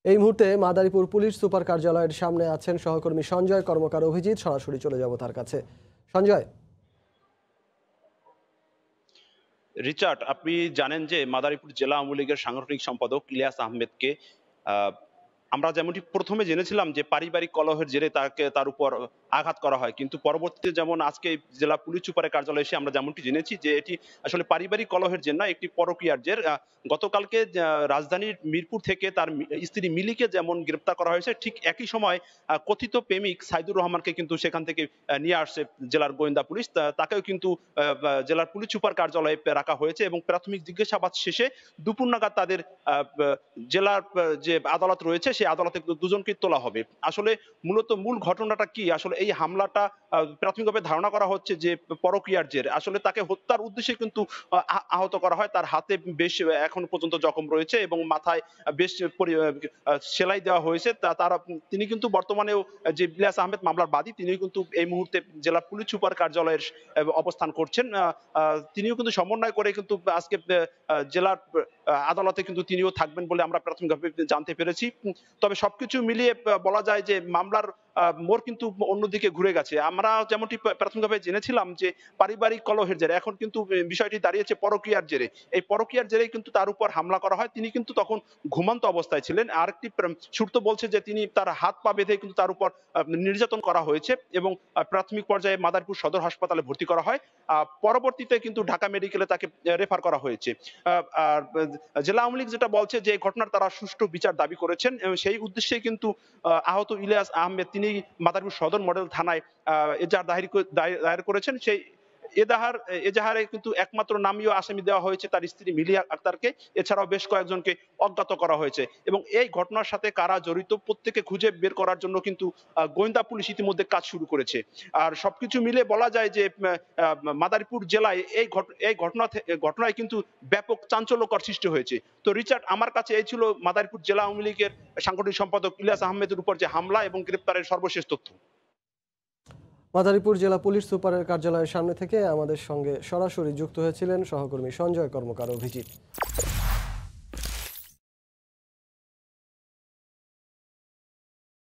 এই মুহূর্তে Madaripur police super কার্যালয়ের সামনে আছেন সহকর্মী সঞ্জয় কর্মকার অভিজিৎ। সরাসরি চলে যাব তার কাছে। সঞ্জয়। রিচার্ড, আপনি জানেন যে মাদারীপুর জেলা আওয়ামী লীগের সাংগঠনিক সম্পাদক ইলিয়াস আহমেদকে আহ, আমরা যেমনটি প্রথমে জেনেছিলাম যে পারিবারিক কলহের জেরে তার উপর আঘাত করা হয়, কিন্তু পরবর্তীতে যেমন আজকে জেলা পুলিশ সুপারের কার্যালয়ে এসে আমরা যেমনটি জেনেছি যে এটি আসলে পারিবারিক কলহের জের না, একটি পরকীয়ার জের। গতকালকে রাজধানীর মিরপুর থেকে তার স্ত্রী মিলিকে যেমন গ্রেপ্তার করা হয়েছে, ঠিক একই সময় কথিত প্রেমিক সাইদুর রহমানকে কিন্তু সেখান থেকে নিয়ে আসছে জেলার গোয়েন্দা পুলিশ। তাকেও কিন্তু জেলার পুলিশ সুপার কার্যালয়ে রাখা হয়েছে এবং প্রাথমিক জিজ্ঞাসাবাদ শেষে দুপুর নাগাদ তাদের জেলার যে আদালত রয়েছে সেই আদালতে দুজনকে তোলা হবে। আসলে মূল ঘটনাটা কি, আসলে এই হামলাটা প্রাথমিকভাবে ধারণা করা হচ্ছে যে পরকীয়ার জের। আসলে তাকে হত্যার উদ্দেশ্যে কিন্তু আহত করা হয়। তার হাতে বেশ এখন পর্যন্ত জখম রয়েছে এবং মাথায় বেশ সেলাই দেওয়া হয়েছে। তিনি কিন্তু বর্তমানেও যে ইলিয়াস আহমেদ মামলার বাদী, তিনি কিন্তু এই মুহূর্তে জেলা পুলিশ সুপার কার্যালয়ের অবস্থান করছেন। তিনিও কিন্তু সমন্বয় করে কিন্তু আজকে জেলার আদালতে কিন্তু তিনিও থাকবেন বলে আমরা প্রাথমিকভাবে জানতে পেরেছি। তবে সবকিছু মিলিয়ে বলা যায় যে মামলার মোড় কিন্তু অন্যদিকে ঘুরে গেছে। আমরা যেমনটি প্রাথমিকভাবে জেনেছিলাম যে পারিবারিক কলহের জেরে, এখন কিন্তু বিষয়টি দাঁড়িয়েছে পরকীয়ার জেরে। এই পরকীয়ার জেরেই কিন্তু তার উপর হামলা করা হয়। তিনি কিন্তু তখন ঘুমন্ত অবস্থায় ছিলেন। আরেকটি সূত্র বলছে যে তিনি তার হাত পা বেঁধে কিন্তু তার উপর নির্যাতন করা হয়েছে এবং প্রাথমিক পর্যায়ে মাদারীপুর সদর হাসপাতালে ভর্তি করা হয়। পরবর্তীতে কিন্তু ঢাকা মেডিকেলে তাকে রেফার করা হয়েছে। আর জেলা আওয়ামী লীগ যেটা বলছে যে ঘটনার তারা সুষ্ঠু বিচার দাবি করেছেন এবং সেই উদ্দেশ্যে কিন্তু আহত ইলিয়াস আহমেদ তিনি মাদারীপুর সদর মডেল থানায় এজাহার দায়ের করেছেন। সেই এজাহারে কিন্তু একমাত্র নামীয় আসামি দেওয়া হয়েছে তার স্ত্রী মিলিয়া আক্তারকে। এছাড়াও বেশ কয়েকজনকে অজ্ঞাত করা হয়েছে এবং এই ঘটনার সাথে কারা জড়িত প্রত্যেকে খুঁজে বের করার জন্য কিন্তু গোয়েন্দা পুলিশ ইতিমধ্যে কাজ শুরু করেছে। আর সবকিছু মিলে বলা যায় যে মাদারীপুর জেলায় এই ঘটনায় কিন্তু ব্যাপক চাঞ্চল্যকর সৃষ্টি হয়েছে। তো রিচার্ড, আমার কাছে এই ছিল মাদারীপুর জেলা আওয়ামী লীগের সাংগঠনিক সম্পাদক ইলিয়াস আহমেদের উপর যে হামলা এবং গ্রেপ্তারের সর্বশেষ তথ্য। মাদারীপুর জেলা পুলিশ সুপারের কার্যালয়ের সামনে থেকে আমাদের সঙ্গে সরাসরি যুক্ত হয়েছিলেন সহকর্মী সঞ্জয় কর্মকার অভিজিৎ।